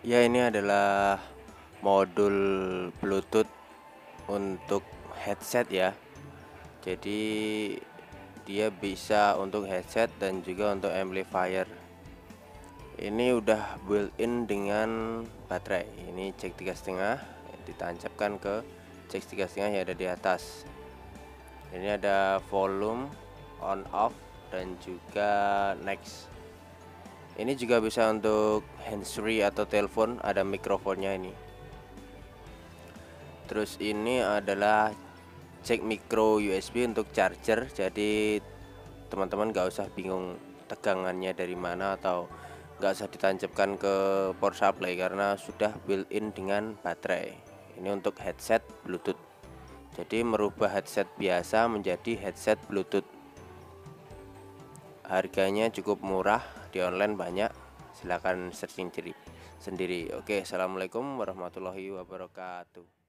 Ya, ini adalah modul Bluetooth untuk headset ya. Jadi dia bisa untuk headset dan juga untuk amplifier. Ini udah built-in dengan baterai. Ini jack 3,5 ditancapkan ke jack 3,5 yang ada di atas. Ini ada volume, on off, dan juga next. Ini juga bisa untuk handsfree atau telepon, ada mikrofonnya ini. Terus ini adalah jack micro USB untuk charger, jadi teman-teman gak usah bingung tegangannya dari mana atau gak usah ditancapkan ke power supply karena sudah built-in dengan baterai. Ini untuk headset Bluetooth, jadi merubah headset biasa menjadi headset Bluetooth. Harganya cukup murah, di online banyak, silahkan searching sendiri. Oke, assalamualaikum warahmatullahi wabarakatuh.